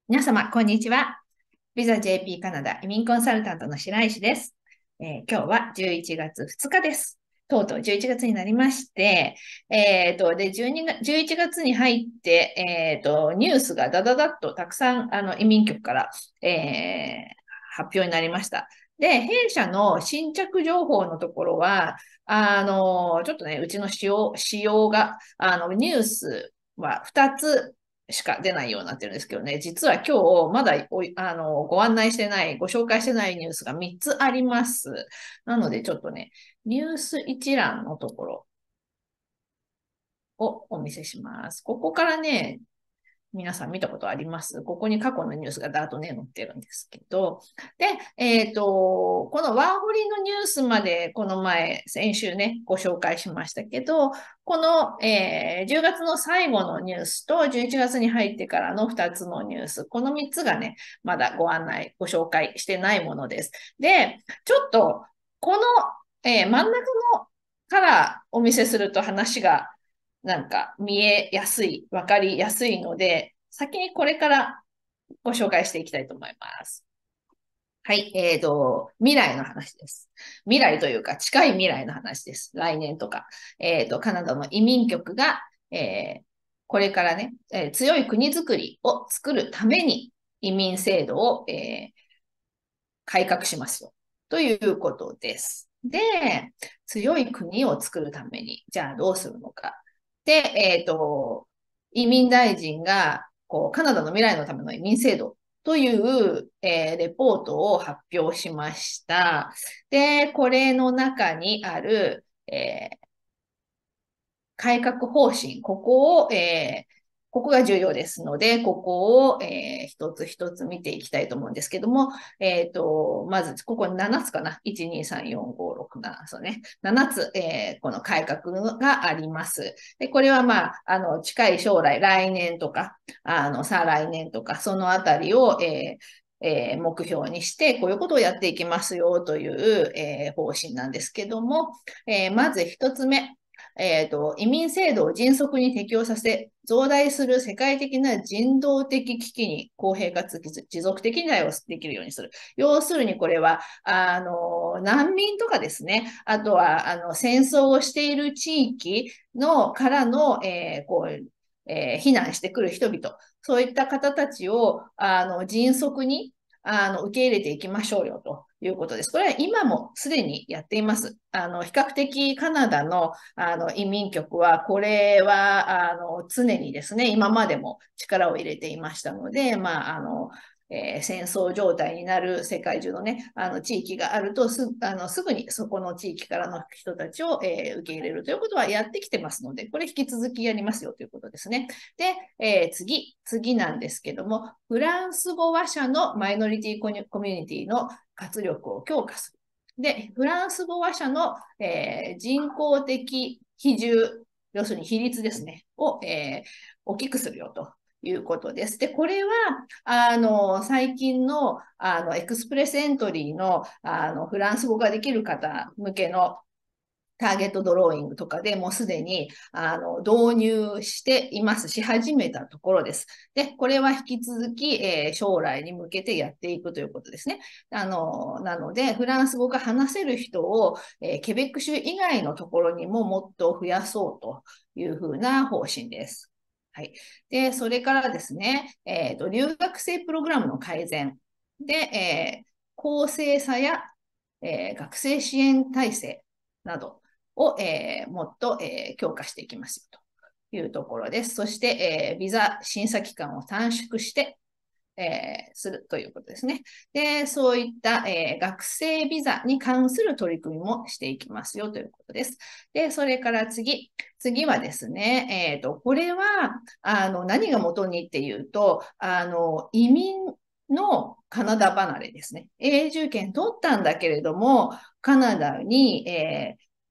皆様、こんにちは。ビザ JP カナダ移民コンサルタントの白石です。今日は11月2日です。とうとう11月になりまして、12月、11月に入って、ニュースがダダダッとたくさん、移民局から、発表になりました。で、弊社の新着情報のところは、ちょっとね、うちの仕様が、ニュースは2つしか出ないようになってるんですけどね、実は今日まだご案内してない、ご紹介してないニュースが3つあります。なのでちょっとね、ニュース一覧のところをお見せします。ここからね、皆さん見たことあります？ここに過去のニュースがダーッとね、載ってるんですけど、で、このワーホリのニュースまで、この前、先週ね、ご紹介しましたけど、この、10月の最後のニュースと11月に入ってからの2つのニュース、この3つがね、まだご紹介してないものです。で、ちょっと、この、真ん中のからお見せすると話がなんか見えやすい、わかりやすいので、先にこれからご紹介していきたいと思います。はい、未来の話です。未来というか、近い未来の話です。来年とか。カナダの移民局が、これからね、強い国づくりを作るために移民制度を、改革しますよ。ということです。で、強い国を作るために、じゃあどうするのか。で、移民大臣が、カナダの未来のための移民制度という、レポートを発表しました。で、これの中にある、改革方針、ここが重要ですので、ここを、一つ一つ見ていきたいと思うんですけども、まず、ここ7つかな。1、2、3、4、5、6、7、そうね。7つ、この改革があります。で、これはまあ、近い将来、来年とか、再来年とか、そのあたりを、目標にして、こういうことをやっていきますよという、方針なんですけども、まず一つ目、移民制度を迅速に適用させ、増大する世界的な人道的危機に公平かつ持続的に対応できるようにする。要するにこれは、難民とかですね、あとは、戦争をしている地域のからの、避難してくる人々、そういった方たちを、迅速に、受け入れていきましょうよということです。これは今もすでにやっています。比較的カナダの、移民局は、これは、常にですね、今までも力を入れていましたので、戦争状態になる世界中のね、地域があるとすぐにそこの地域からの人たちを、受け入れるということはやってきてますので、これ引き続きやりますよということですね。で、次なんですけども、フランス語話者のマイノリティコミュニティの活力を強化する。で、フランス語話者の、人口的比重、要するに比率ですね、を、大きくするよということです。で、これは、最近の、エクスプレスエントリーの、フランス語ができる方向けのターゲットドローイングとかでもうすでに導入していますし、始めたところです。で、これは引き続き、将来に向けてやっていくということですね。なので、フランス語が話せる人を、ケベック州以外のところにももっと増やそうというふうな方針です。はい。で、それからですね、留学生プログラムの改善で、公正さや、学生支援体制など、を、もっと、強化していきますよというところです。そして、ビザ審査期間を短縮して、するということですね。で、そういった、学生ビザに関する取り組みもしていきますよということです。で、それから次はですね、これは、何が元にっていうと、移民のカナダ離れですね。永住権取ったんだけれども、カナダに、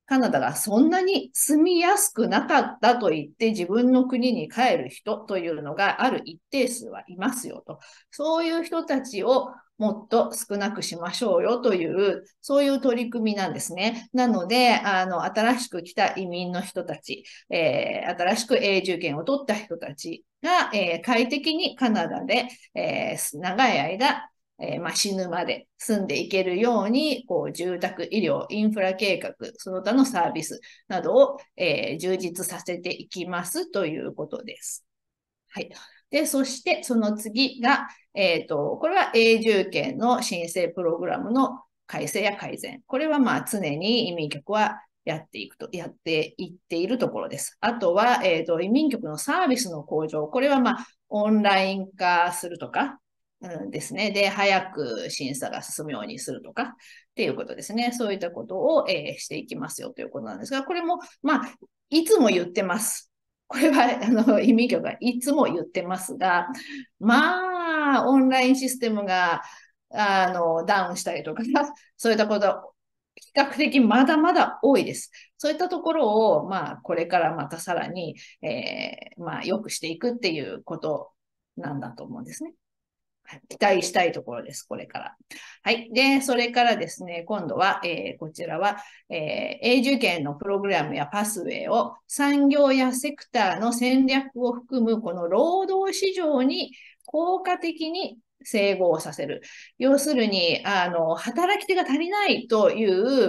カナダがそんなに住みやすくなかったと言って自分の国に帰る人というのがある一定数はいますよと。そういう人たちをもっと少なくしましょうよという、そういう取り組みなんですね。なので、新しく来た移民の人たち、新しく永住権を取った人たちが、快適にカナダで、長い間、死ぬまで住んでいけるように、住宅、医療、インフラ計画、その他のサービスなどを、充実させていきますということです。はい。で、そしてその次が、これは永住権の申請プログラムの改正や改善。これは常に移民局はやっていっているところです。あとは、移民局のサービスの向上。これはオンライン化するとか、ですね。で、早く審査が進むようにするとか、っていうことですね。そういったことを、していきますよということなんですが、これも、いつも言ってます。これは、移民局がいつも言ってますが、オンラインシステムが、ダウンしたりとか、そういったこと、比較的まだまだ多いです。そういったところを、これからまたさらに、良くしていくっていうことなんだと思うんですね。期待したいところです、これから。はい。で、それからですね、今度は、こちらは、永住権のプログラムやパスウェイを産業やセクターの戦略を含む、この労働市場に効果的に整合させる。要するに、働き手が足りないという、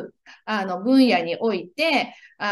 分野において、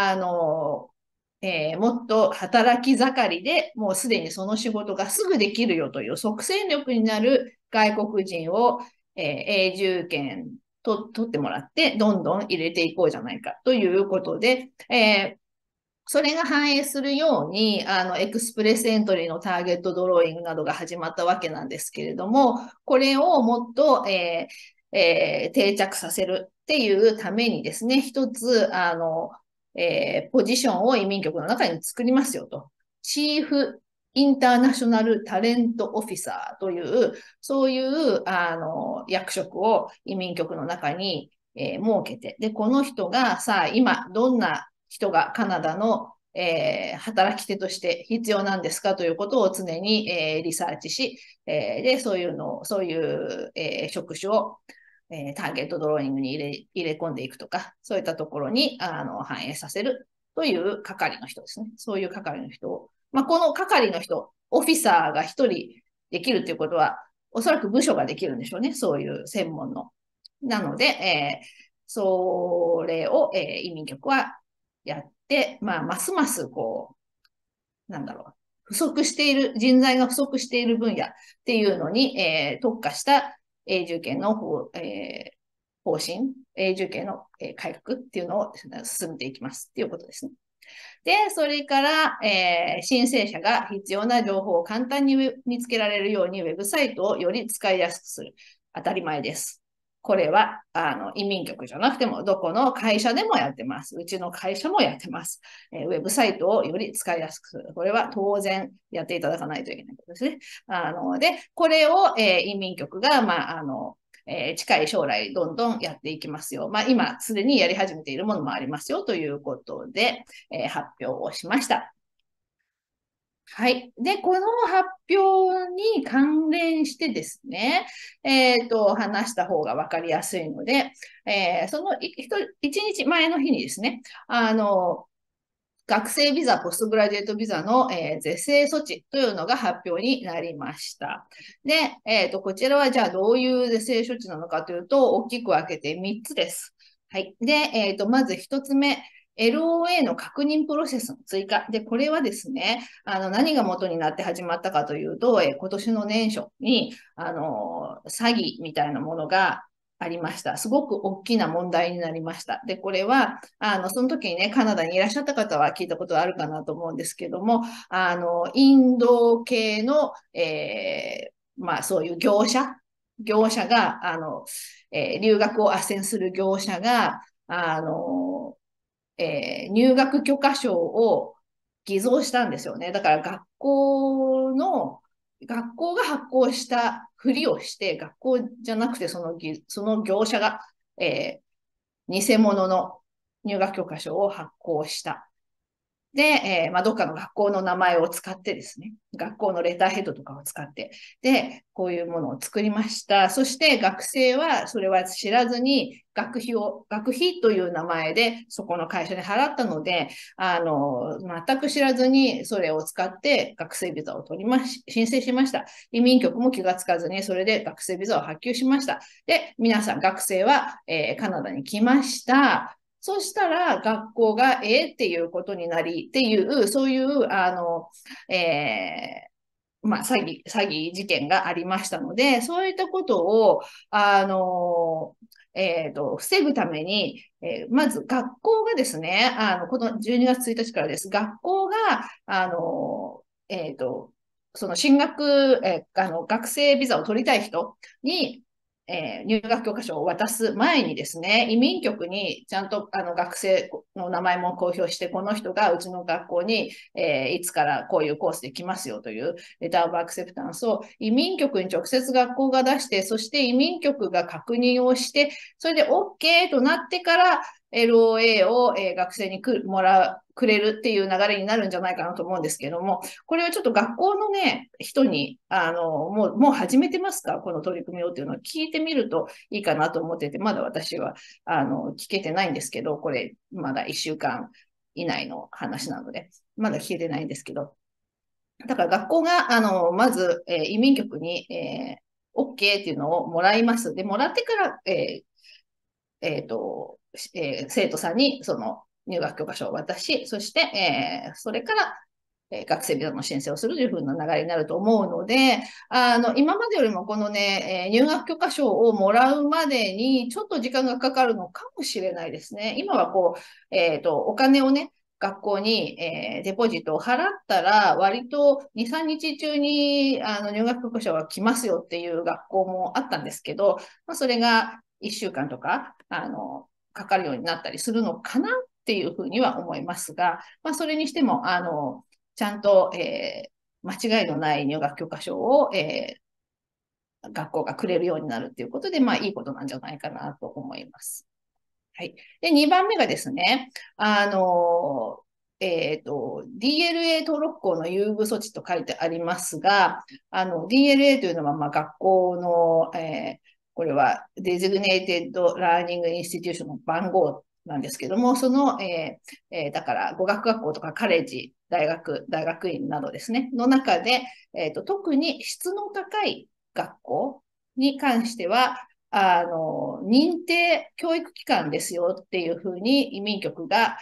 もっと働き盛りでもうすでにその仕事がすぐできるよという即戦力になる外国人を、永住権取ってもらってどんどん入れていこうじゃないかということで、それが反映するように、エクスプレスエントリーのターゲットドローイングなどが始まったわけなんですけれども、これをもっと、定着させるっていうためにですね、一つ、ポジションを移民局の中に作りますよと。チーフインターナショナルタレントオフィサーという、そういう、役職を移民局の中に、設けて、で、この人がさあ、今、どんな人がカナダの、働き手として必要なんですかということを常に、リサーチし、で、そういう、職種を、ターゲットドローイングに入れ込んでいくとか、そういったところに反映させるという係の人ですね。そういう係の人を。この係の人、オフィサーが一人できるということは、おそらく部署ができるんでしょうね。そういう専門の。なので、それを、移民局はやって、ますます、なんだろう、人材が不足している分野っていうのに、特化した永住権の方針、永住権の改革っていうのを進めていきますっていうことですね。で、それから、申請者が必要な情報を簡単に見つけられるようにウェブサイトをより使いやすくする。当たり前です。これは、移民局じゃなくても、どこの会社でもやってます。うちの会社もやってます。ウェブサイトをより使いやすくする。これは当然やっていただかないといけないことですね。で、これを、移民局が、近い将来どんどんやっていきますよ。今すでにやり始めているものもありますよということで、発表をしました。はい。で、この発表に関連してですね、話した方がわかりやすいので、その一日前の日にですね、学生ビザ、ポストグラデュエートビザの、是正措置というのが発表になりました。で、こちらはじゃあどういう是正処置なのかというと、大きく分けて3つです。はい。で、まず1つ目、LOA の確認プロセスの追加。で、これはですね、何が元になって始まったかというと、今年の年初に、詐欺みたいなものがありました。すごく大きな問題になりました。で、これは、その時にね、カナダにいらっしゃった方は聞いたことあるかなと思うんですけども、インド系の、そういう業者が、留学を斡旋する業者が、入学許可証を偽造したんですよね。だから学校が発行したふりをして、学校じゃなくてその業者が、偽物の入学許可証を発行した。で、どっかの学校の名前を使ってですね、学校のレターヘッドとかを使って、で、こういうものを作りました。そして学生はそれは知らずに学費という名前でそこの会社に払ったので、全く知らずにそれを使って学生ビザを申請しました。移民局も気がつかずにそれで学生ビザを発給しました。で、皆さん学生は、カナダに来ました。そしたら学校がっていうことになりっていう、そういう、詐欺事件がありましたので、そういったことを、防ぐために、まず学校がですね、この12月1日からです。学校が、その進学、学生ビザを取りたい人に、入学許可証を渡す前にですね、移民局にちゃんと学生の名前も公表して、この人がうちの学校に、いつからこういうコースで来ますよというレターオブアクセプタンスを移民局に直接学校が出して、そして移民局が確認をして、それで OK となってから、LOA を、学生にくれるっていう流れになるんじゃないかなと思うんですけども、これはちょっと学校のね、人に、もう始めてますかこの取り組みをっていうのを聞いてみるといいかなと思ってて、まだ私は、聞けてないんですけど、これ、まだ1週間以内の話なので、まだ聞けてないんですけど、だから学校が、まず、移民局に、OK っていうのをもらいます。で、もらってから、生徒さんにその入学許可証を渡し、そして、それから、学生ビザの申請をするというふうな流れになると思うので、今までよりもこのね、入学許可証をもらうまでにちょっと時間がかかるのかもしれないですね。今はこう、お金をね、学校に、デポジットを払ったら、割と2、3日中に入学許可証が来ますよっていう学校もあったんですけど、それが1週間とか、かかるようになったりするのかなっていうふうには思いますが、それにしても、ちゃんと、間違いのない入学許可証を、学校がくれるようになるっていうことで、いいことなんじゃないかなと思います。はい。で、2番目がですね、DLA 登録校の優遇措置と書いてありますが、DLA というのは、学校の、これはデジグネイテッドラーニングインスティテューションの番号なんですけども、その、だから語学学校とかカレッジ、大学院などですね、の中で、特に質の高い学校に関しては、認定教育機関ですよっていうふうに移民局が、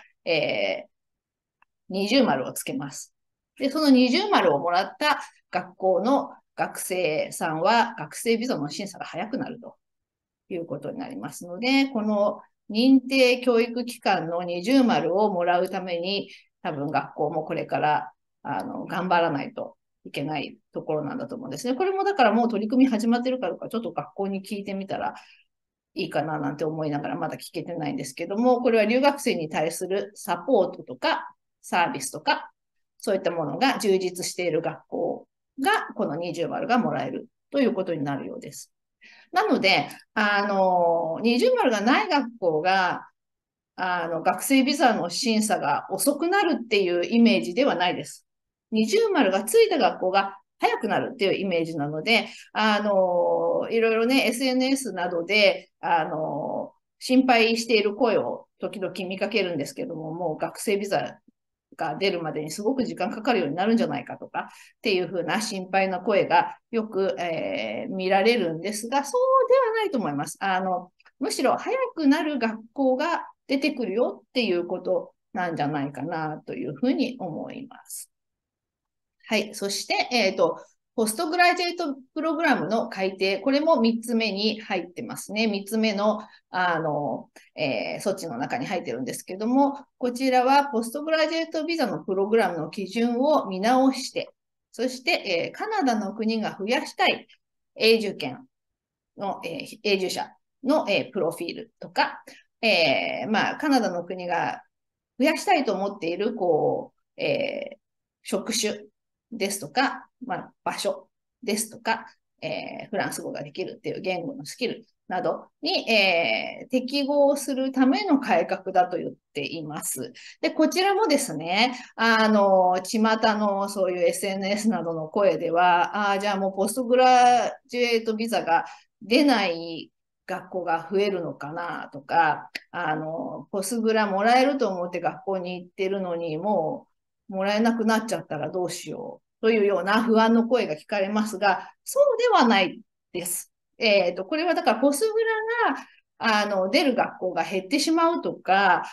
二重丸をつけます。で、その二重丸をもらった学校の学生さんは学生ビザの審査が早くなるということになりますので、この認定教育機関の二重丸をもらうために、多分学校もこれから頑張らないといけないところなんだと思うんですね。これもだからもう取り組み始まってるかどうか、ちょっと学校に聞いてみたらいいかななんて思いながらまだ聞けてないんですけども、これは留学生に対するサポートとかサービスとか、そういったものが充実している学校が、この20丸がもらえるということになるようです。なので、20丸がない学校が、学生ビザの審査が遅くなるっていうイメージではないです。20丸がついた学校が早くなるっていうイメージなので、いろいろね、SNS などで、心配している声を時々見かけるんですけども、もう学生ビザが出るまでにすごく時間かかるようになるんじゃないかとかっていうふうな心配な声がよく、見られるんですが、そうではないと思います。むしろ早くなる学校が出てくるよっていうことなんじゃないかなというふうに思います。はい。そして、ポストグラジュエイトプログラムの改定、これも3つ目に入ってますね。3つ目の、措置の中に入ってるんですけども、こちらはポストグラジュエイトビザのプログラムの基準を見直して、そして、カナダの国が増やしたい永住権の、永住者の、プロフィールとか、カナダの国が増やしたいと思っている、職種ですとか、場所ですとか、フランス語ができるっていう言語のスキルなどに、適合するための改革だと言っています。で、こちらもですね、巷のそういう SNS などの声では、じゃあもうポストグラジュエートビザが出ない学校が増えるのかなとか、ポスグラもらえると思って学校に行ってるのに、もうもらえなくなっちゃったらどうしようというような不安の声が聞かれますが、そうではないです。これはだからポスグラが出る学校が減ってしまうとか、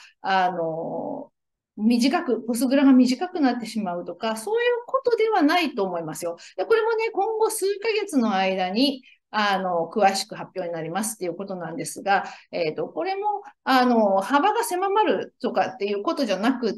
ポスグラが短くなってしまうとか、そういうことではないと思いますよ。で、これもね、今後数ヶ月の間に、詳しく発表になりますっていうことなんですが、これも、幅が狭まるとかっていうことじゃなくって、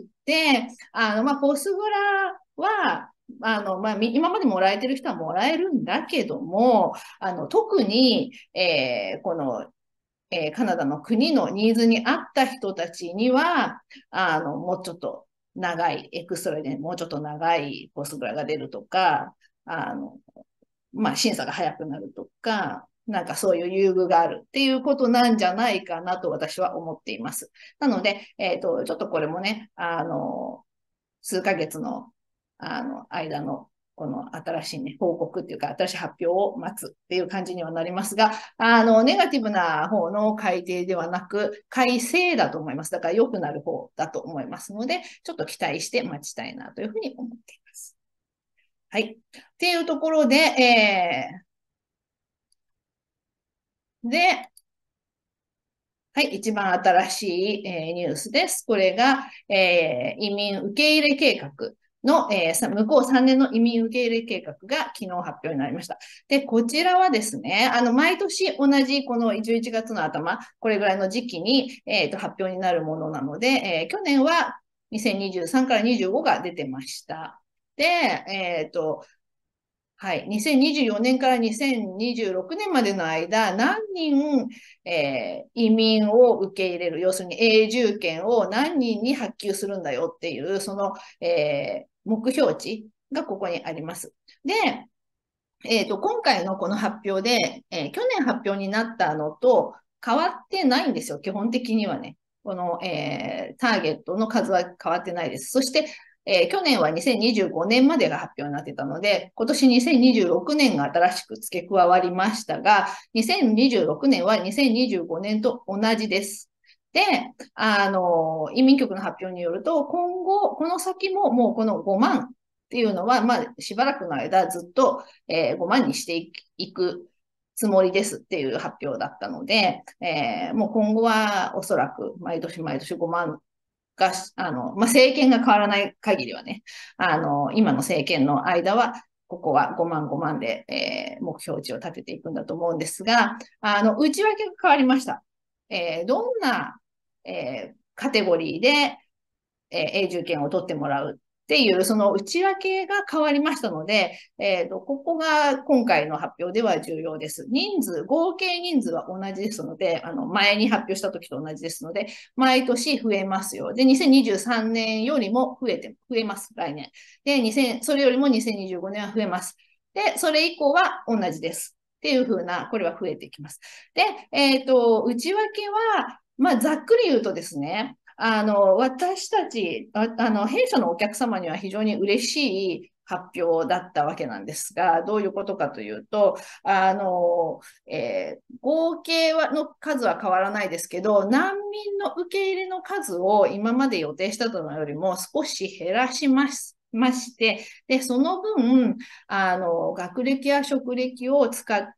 ポスグラは、今までもらえてる人はもらえるんだけども、特に、このカナダの国のニーズに合った人たちには、もうちょっと長い、エクストラでもうちょっと長いポストグラが出るとか、あの、審査が早くなるとか、なんかそういう優遇があるっていうことなんじゃないかなと私は思っています。なので、ちょっとこれもね、数ヶ月の、間のこの新しいね、報告っていうか、新しい発表を待つっていう感じにはなりますが、ネガティブな方の改定ではなく、改正だと思います。だから良くなる方だと思いますので、ちょっと期待して待ちたいなというふうに思っています。はい。っていうところで、はい、一番新しい、ニュースです。これが、移民受け入れ計画の、向こう3年の移民受け入れ計画が昨日発表になりました。で、こちらはですね、毎年同じこの11月の頭、これぐらいの時期に、発表になるものなので、去年は2023から25が出てました。で、はい。2024年から2026年までの間、何人、移民を受け入れる、要するに永住権を何人に発給するんだよっていう、その、目標値がここにあります。で、今回のこの発表で、去年発表になったのと変わってないんですよ、基本的にはね。この、ターゲットの数は変わってないです。そして、去年は2025年までが発表になってたので、今年2026年が新しく付け加わりましたが、2026年は2025年と同じです。で、移民局の発表によると、今後、この先ももうこの5万っていうのは、しばらくの間ずっと、5万にしていくつもりですっていう発表だったので、もう今後はおそらく毎年毎年5万が、政権が変わらない限りはね、今の政権の間は、ここは5万5万で、目標値を立てていくんだと思うんですが、内訳が変わりました。どんな、カテゴリーで、永住権を取ってもらうっていう、その内訳が変わりましたので、ここが今回の発表では重要です。合計人数は同じですので、前に発表した時と同じですので、毎年増えますよ。で、2023年よりも増えます、来年。で、それよりも2025年は増えます。で、それ以降は同じです。っていうふうな、これは増えてきます。で、内訳は、ざっくり言うとですね、私たち、弊社のお客様には非常に嬉しい発表だったわけなんですが、どういうことかというと、合計の数は変わらないですけど、難民の受け入れの数を今まで予定したのよりも少し減らします。して、で、その分、学歴や職歴を使って、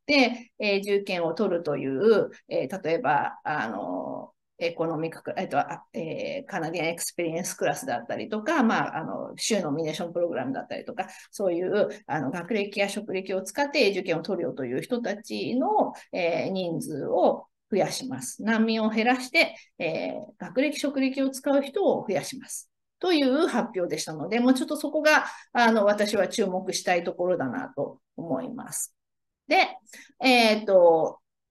重権を取るという、例えば、エコノミック、カナディアンエクスペリエンスクラスだったりとか、州ノミネーションプログラムだったりとか、そういう学歴や職歴を使って受験を取るよという人たちの、人数を増やします。難民を減らして、学歴、職歴を使う人を増やします。という発表でしたので、もうちょっとそこが、私は注目したいところだなと思います。で、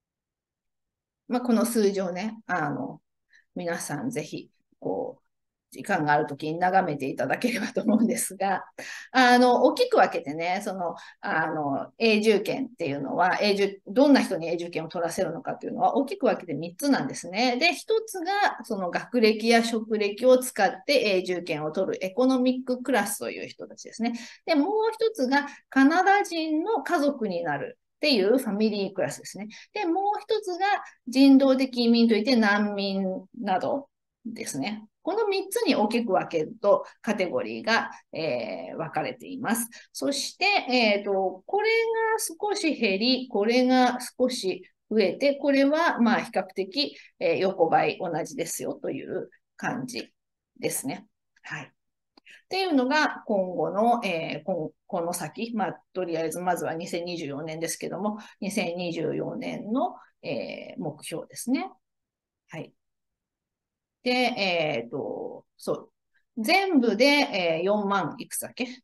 この数字をね、皆さんぜひ、こう、 時間があるときに眺めていただければと思うんですが、大きく分けてね、永住権っていうのは、どんな人に永住権を取らせるのかっていうのは大きく分けて3つなんですね。で、1つが、その学歴や職歴を使って永住権を取るエコノミッククラスという人たちですね。で、もう1つがカナダ人の家族になるっていうファミリークラスですね。で、もう1つが人道的移民といって難民などですね。この3つに大きく分けるとカテゴリーが、分かれています。そして、これが少し減り、これが少し増えて、これはまあ比較的、横ばい同じですよという感じですね。はい。っていうのが今後の、この先、まあ、とりあえずまずは2024年ですけども、2024年の、目標ですね。はい。で、そう。全部で、4万いくつだっけ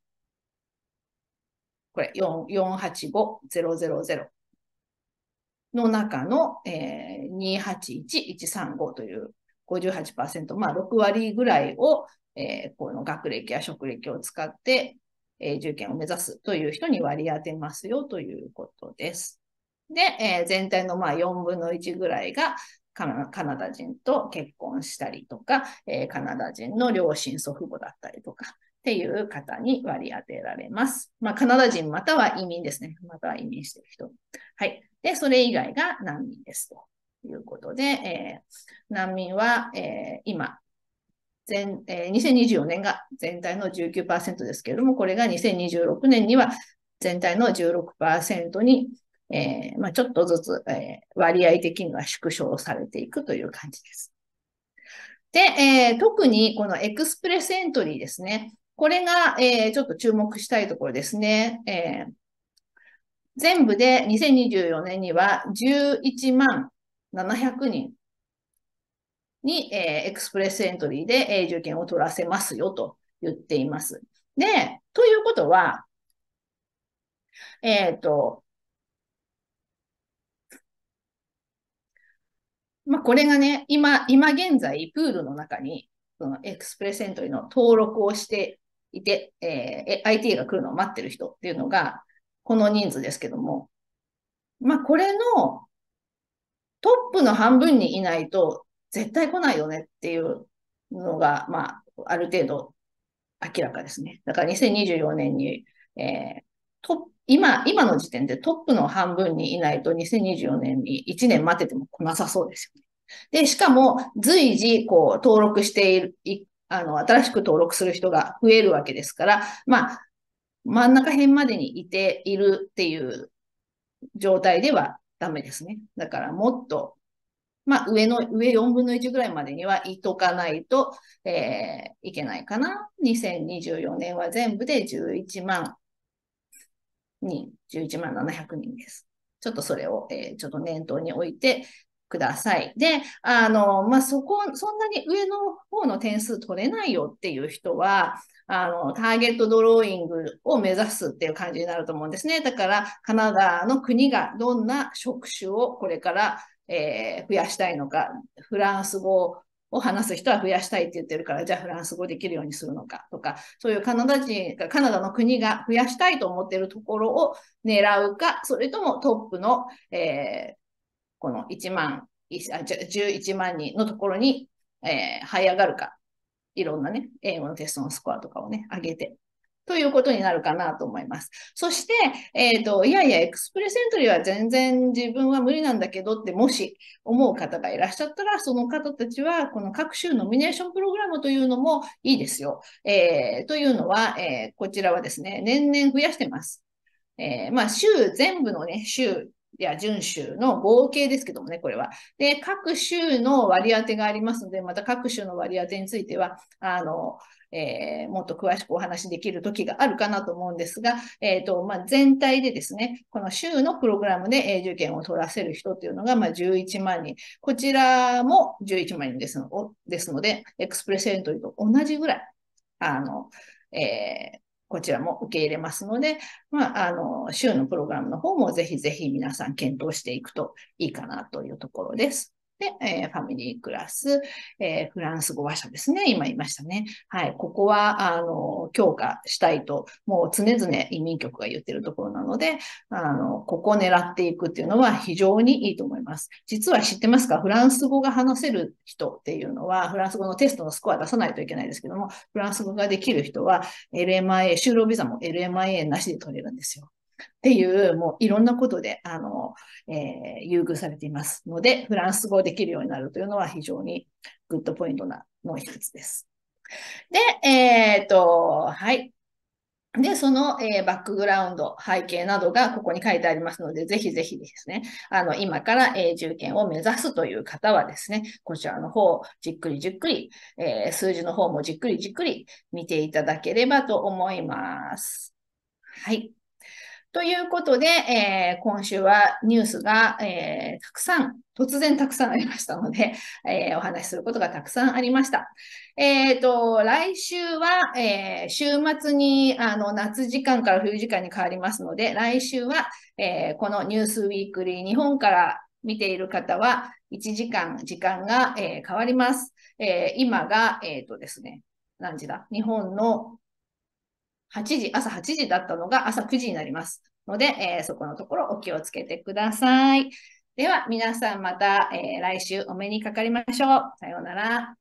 これ、485000の中の、281135という58%、まあ6割ぐらいを、この学歴や職歴を使って、受験を目指すという人に割り当てますよということです。で、全体のまあ4分の1ぐらいがカナダ人と結婚したりとか、カナダ人の両親祖父母だったりとかっていう方に割り当てられます。まあ、カナダ人または移民ですね。または移民してる人。はい。で、それ以外が難民ですということで、難民は、今、2024年が全体の19%ですけれども、これが2026年には全体の16%に、まあ、ちょっとずつ、割合的には縮小されていくという感じです。で、特にこのエクスプレスエントリーですね。これが、ちょっと注目したいところですね。全部で2024年には11万700人に、エクスプレスエントリーで、受験を取らせますよと言っています。で、ということは、えっ、と、まあ、これがね、今現在、プールの中に、そのエクスプレスエントリーの登録をしていて、IT が来るのを待ってる人っていうのが、この人数ですけども、まあ、これのトップの半分にいないと絶対来ないよねっていうのが、まあ、ある程度明らかですね。だから2024年に、今の時点でトップの半分にいないと2024年に1年待ってても来なさそうですよね。で、しかも随時こう登録している、新しく登録する人が増えるわけですから、まあ、真ん中辺までにいているっていう状態ではダメですね。だからもっと、まあ、上4分の1ぐらいまでにはいとかないと、いけないかな。2024年は全部で11万人、11万700人です。ちょっとそれを、ちょっと念頭に置いてください。で、まあ、そんなに上の方の点数取れないよっていう人は、ターゲットドローイングを目指すっていう感じになると思うんですね。だから、カナダの国がどんな職種をこれから、増やしたいのか、フランス語を話す人は増やしたいって言ってるから、じゃあフランス語できるようにするのかとか、そういうカナダの国が増やしたいと思っているところを狙うか、それともトップの、この11万人のところに、這い上がるか、いろんなね、英語のテストのスコアとかをね、上げて、ということになるかなと思います。そして、いやいや、エクスプレスエントリーは全然自分は無理なんだけどって、もし思う方がいらっしゃったら、その方たちは、この各種ノミネーションプログラムというのもいいですよ。というのは、こちらはですね、年々増やしてます。まあ、全部のね、州や準州の合計ですけどもね、これは。で、各州の割り当てがありますので、また各州の割り当てについては、もっと詳しくお話しできる時があるかなと思うんですが、まあ、全体でですね、この州のプログラムで受験を取らせる人っていうのが、まあ、11万人。こちらも11万人ですので、エクスプレスエントリーと同じぐらい、こちらも受け入れますので、まあ、週のプログラムの方もぜひぜひ皆さん検討していくといいかなというところです。 で、ファミリークラス、フランス語話者ですね。今言いましたね。はい。ここは、強化したいと、もう常々移民局が言ってるところなので、ここを狙っていくっていうのは非常にいいと思います。実は知ってますか？フランス語が話せる人っていうのは、フランス語のテストのスコア出さないといけないですけども、フランス語ができる人は、LMIA、就労ビザも LMIA なしで取れるんですよ。っていう、もういろんなことで、優遇されていますので、フランス語をできるようになるというのは非常にグッドポイントの一つです。で、はい。で、その、バックグラウンド、背景などがここに書いてありますので、ぜひぜひですね、今から永住権を目指すという方はですね、こちらの方、じっくりじっくり、数字の方もじっくりじっくり見ていただければと思います。はい。ということで、今週はニュースが、たくさん、突然たくさんありましたので、お話しすることがたくさんありました。来週は、週末に夏時間から冬時間に変わりますので、来週は、このニュースウィークリー日本から見ている方は1時間時間が、変わります。今が、ですね、何時だ？日本の8時、朝8時だったのが朝9時になりますので、そこのところお気をつけてください。では、皆さんまた、来週お目にかかりましょう。さようなら。